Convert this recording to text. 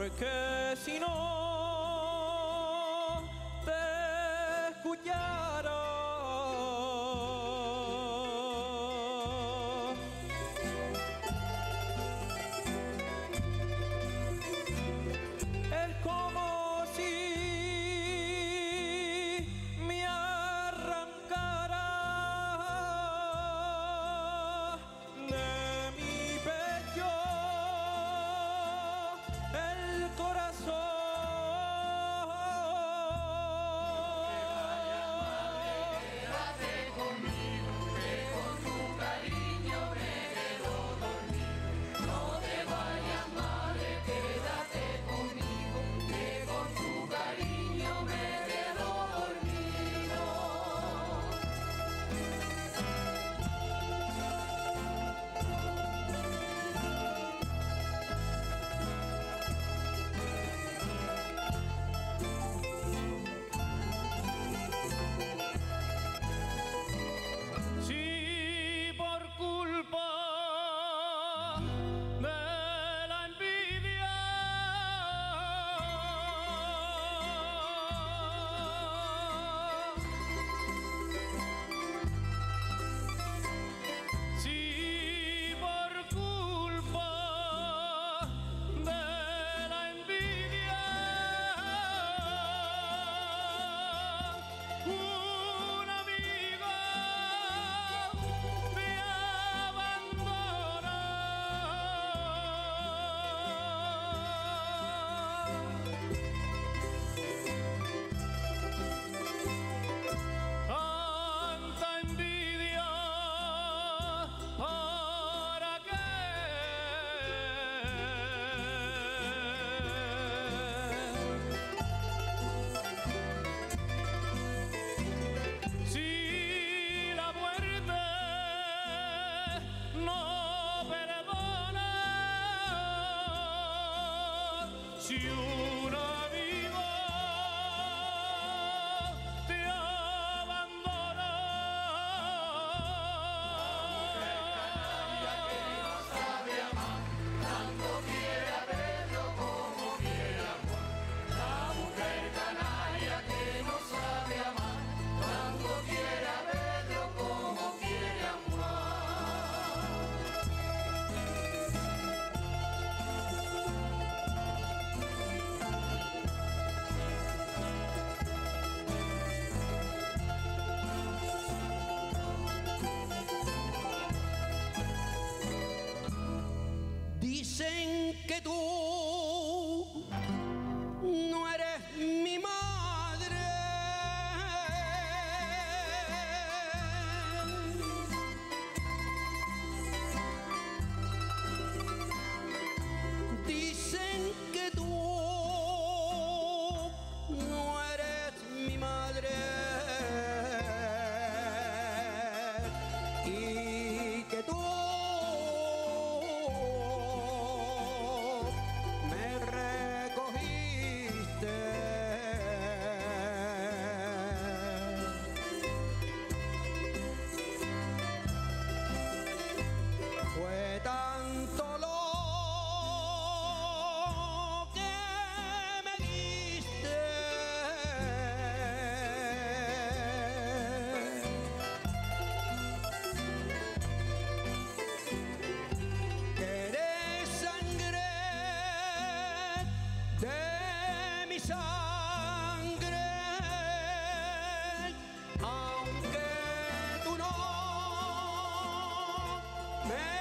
porque si no te escuchara, es como si me arrancara de mi pecho el corazón. Quédate conmigo, que con tu cariño me quedo dormido. No te vayas, madre, quédate conmigo, que con tu cariño me quedo dormido. Si por culpa de la envidia si por culpa de la envidia un amigo me abandona, tanta envidia, ¿para qué? Si la muerte no perdona, si un amigo te abandona, No sabe amar, tanto quiere a Pedro como quiere a Juan. La mujer canaria que no sabe amar, tanto quiere a Pedro como quiere a Juan. Dicen que tú no eres mi madre. Dicen que tú no eres mi madre. Y que tú me recogiste. Fue tanto lo que me diste que eres sangre de mi sangre, aunque tú no me